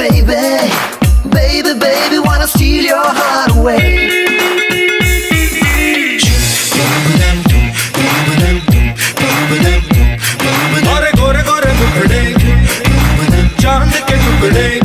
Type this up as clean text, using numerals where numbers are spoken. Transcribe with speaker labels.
Speaker 1: baby, baby, baby, wanna steal your heart away.
Speaker 2: गोरे गोरे गोरे टुकड़े, चांद के टुकड़े।